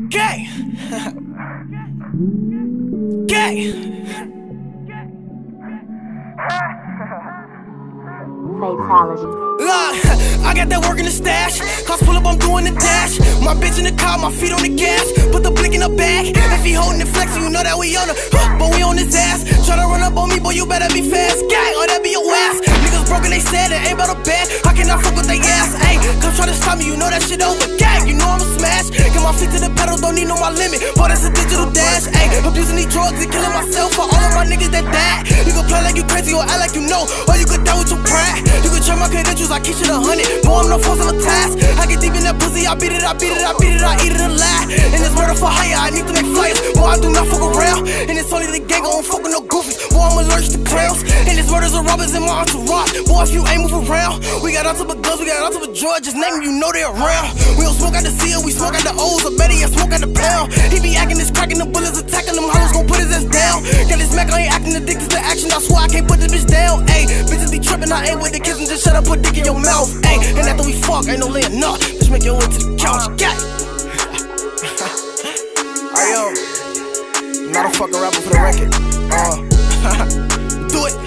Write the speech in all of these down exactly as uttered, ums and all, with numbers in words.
Gay. Gay. Fatality. Uh, I got that work in the stash. Cause pull up, I'm doing the dash. My bitch in the car, my feet on the gas. Put the blick in the bag. If he holding it flexing, you know that we on the uh, but we on his ass. Tryna run up on me, boy, you better be fast. Gang, or that be your ass. Niggas broken, they said it ain't about a bad. I cannot fuck with they ass. Ayy, come try to stop me, you know that shit over. Gang, you know I'ma smash. Get my feet to the pedal, don't need no my limit. Boy, that's a digital dash. Ayy, abusing these drugs and killing myself for all of my niggas that died. You can play like you crazy or act like you know, or you could die with your pride. You can check my credentials, I keep shit a hundred. Boy, I'm no force of a task. I get deep in that pussy, I beat it, I beat it, I beat it, I eat it alive. And this murder for hire, I need to make flyers. Boy, I do not fuck around. And it's only the gang, I don't fuck with no goofies. Boy, I'm allergic to crowds. And this murders and robbers in my entourage. Boy, if you ain't move around, we got on top of guns, we got on top of drugs. Just name them, you know they around. We don't smoke out the seal, we smoke out the O's. Or better yet, smoke out the pound. He be acting this cracking the bullets, attacking them hoes, gon' put his ass down. Got this Mac, I ain't acting addicted to action. I swear I can't put this bitch down. Ayy, bitches be tripping, I ain't with the kids and just shut up, put dick in your mouth. Ayy, and after we fuck, ain't no laying up. Just make your way to the couch, got it. I am not a fucking rapper for the record. Uh, do it.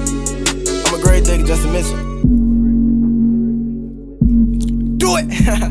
uh, I'm a great nigga, just a mission. Do it.